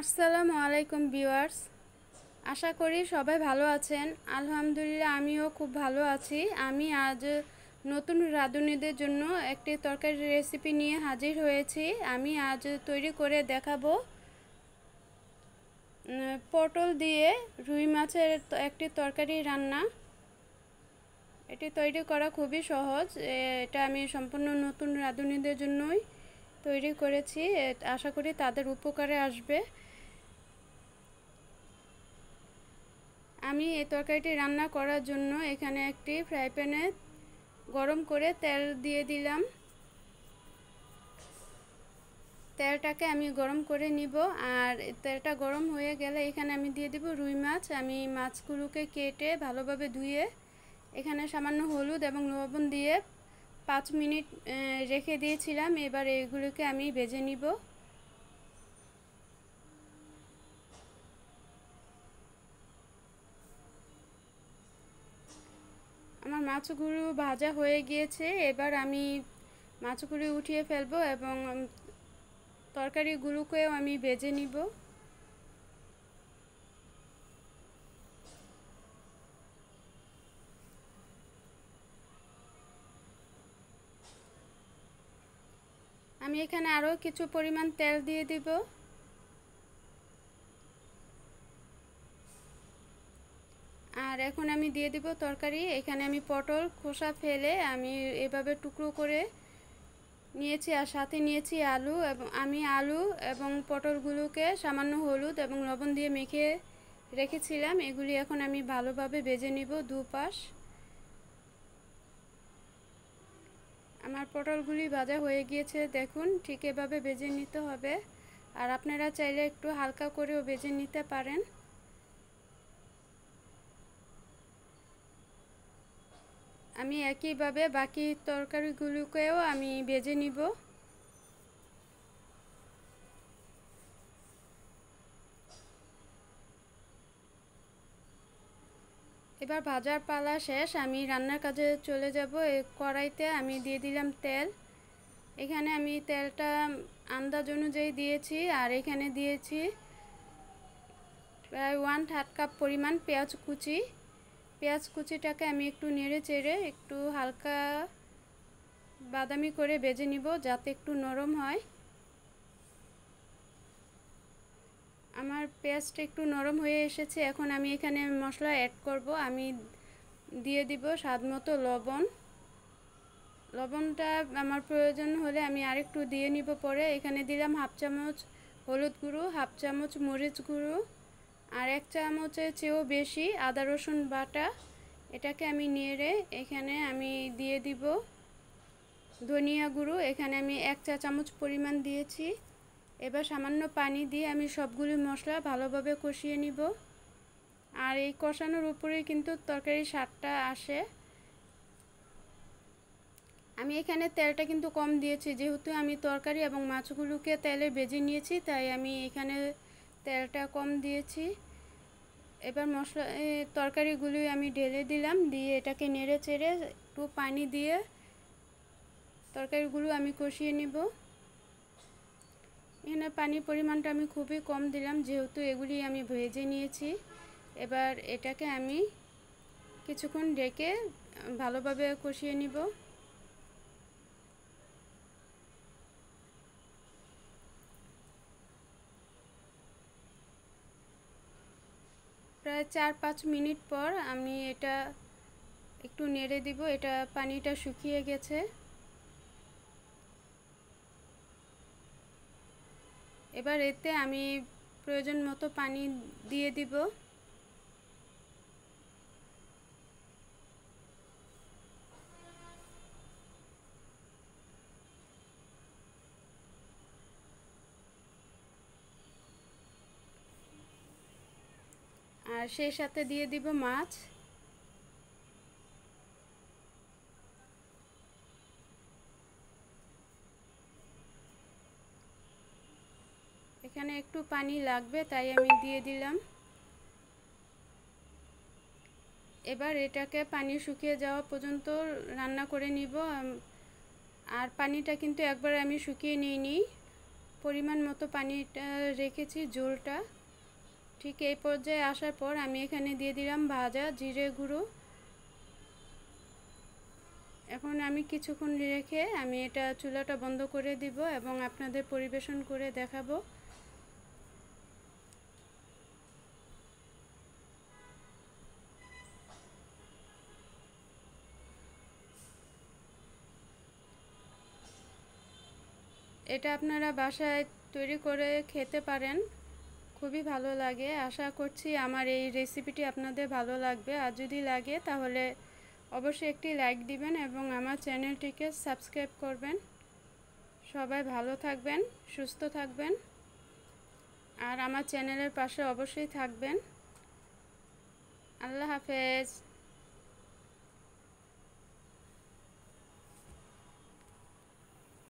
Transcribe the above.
আসসালামু আলাইকুম ভিউয়ার্স, আশা করি সবাই ভালো আছেন। আলহামদুলিল্লাহ আমিও খুব ভালো আছি। আমি আজ নতুন রাঁধুনিদের জন্য একটি তরকারি রেসিপি নিয়ে হাজির হয়েছি। আমি আজ তৈরি করে দেখাবো পটল দিয়ে রুই মাছের একটি তরকারি রান্না। এটি তৈরি করা খুবই সহজ। এটা আমি সম্পূর্ণ নতুন রাঁধুনিদের জন্যই তৈরি করেছি। আশা করি তাদের উপকারে আসবে। আমি এই তরকারিটি রান্না করার জন্য এখানে একটি ফ্রাই প্যানে গরম করে তেল দিয়ে দিলাম। তেলটাকে আমি গরম করে নিব। আর তেলটা গরম হয়ে গেলে এখানে আমি দিয়ে দিব রুই মাছ। আমি মাছগুলোকে কেটে ভালোভাবে ধুয়ে এখানে সামান্য হলুদ এবং লবণ দিয়ে 5 মিনিট রেখে দিয়েছিলাম। এবার এগুলোকে আমি ভেজে নিব। আমার মাছগুলো ভাজা হয়ে গিয়েছে। এবার আমি মাছগুলো উঠিয়ে ফেলবো এবং তরকারিগুলোকেও আমি ভেজে নিব। আমি এখানে আরও কিছু পরিমাণ তেল দিয়ে দিব। আর এখন আমি দিয়ে দিব তরকারি। এখানে আমি পটল খোসা ফেলে আমি এভাবে টুকরো করে নিয়েছি, আর সাথে নিয়েছি আলু। এবং আমি আলু এবং পটলগুলোকে সামান্য হলুদ এবং লবণ দিয়ে মেখে রেখেছিলাম। এগুলি এখন আমি ভালোভাবে ভেজে নিব দুপাশ। আমার পটলগুলি ভাজা হয়ে গিয়েছে, দেখুন ঠিক এভাবে ভেজে নিতে হবে। আর আপনারা চাইলে একটু হালকা করেও ভেজে নিতে পারেন। আমি একইভাবে বাকি তরকারিগুলোকেও আমি ভেজে নিব। এবার ভাজার পালা শেষ, আমি রান্নার কাজে চলে যাব। এই কড়াইতে আমি দিয়ে দিলাম তেল। এখানে আমি তেলটা আন্দাজ অনুযায়ী দিয়েছি। আর এখানে দিয়েছি প্রায় 1/2 কাপ পরিমাণ পেঁয়াজ কুচি। পেঁয়াজ কুচিটাকে আমি একটু নেড়ে চেড়ে একটু হালকা বাদামি করে ভেজে নিব, যাতে একটু নরম হয়। আমার পেঁয়াজটা একটু নরম হয়ে এসেছে। এখন আমি এখানে মশলা অ্যাড করব। আমি দিয়ে দিব স্বাদমতো লবণ। লবণটা আমার প্রয়োজন হলে আমি আরেকটু দিয়ে নিব পরে। এখানে দিলাম 1/2 চামচ হলুদ গুঁড়ো, 1/2 চামচ মরিচ গুঁড়ো, আর 1 চামচের চেয়েও বেশি আদা রসুন বাটা। এটাকে আমি নেড়ে এখানে আমি দিয়ে দিব ধনিয়া গুঁড়ো। এখানে আমি 1 চা চামচ পরিমাণ দিয়েছি। এবার সামান্য পানি দিয়ে আমি সবগুলো মশলা ভালোভাবে কষিয়ে নিব। আর এই কষানোর উপরেই কিন্তু তরকারির স্বাদটা আসে। আমি এখানে তেলটা কিন্তু কম দিয়েছি, যেহেতু আমি তরকারি এবং মাছগুলোকে তেলে ভেজে নিয়েছি, তাই আমি এখানে তেলটা কম দিয়েছি। এবার মশলা তরকারিগুলি আমি ঢেলে দিলাম, দিয়ে এটাকে নেড়ে চেড়ে একটু পানি দিয়ে তরকারিগুলো আমি কষিয়ে নিব। এখানে পানির পরিমাণটা আমি খুবই কম দিলাম, যেহেতু এগুলি আমি ভেজে নিয়েছি। এবার এটাকে আমি কিছুক্ষণ ঢেকে ভালোভাবে কষিয়ে নিব। প্রায় 4-5 মিনিট পর আমি এটা একটু নেড়ে দিব। এটা পানিটা শুকিয়ে গেছে। এবার এতে আমি প্রয়োজন মতো পানি দিয়ে দিব। আর সেই সাথে দিয়ে দিব মাছ। এখানে একটু পানি লাগবে, তাই আমি দিয়ে দিলাম। এবার এটাকে পানি শুকিয়ে যাওয়া পর্যন্ত রান্না করে নিব। আর পানিটা কিন্তু একবার আমি শুকিয়ে নিইনি। পরিমাণ মতো পানিটা রেখেছি ঝোলটা। ঠিক এই পর্যায়ে আসার পর আমি এখানে দিয়ে দিলাম ভাজা জিরে গুঁড়ো। এখন আমি কিছুক্ষণ রেখে আমি এটা চুলাটা বন্ধ করে দিব এবং আপনাদের পরিবেশন করে দেখাবো। এটা আপনারা বাসায় তৈরি করে খেতে পারেন, খুবই ভালো লাগে। আশা করছি আমার এই রেসিপিটি আপনাদের ভালো লাগবে। আর যদি লাগে তাহলে অবশ্যই একটি লাইক দিবেন এবং আমার চ্যানেলটিকে সাবস্ক্রাইব করবেন। সবাই ভালো থাকবেন, সুস্থ থাকবেন আর আমার চ্যানেলের পাশে অবশ্যই থাকবেন। আল্লাহ হাফেজ।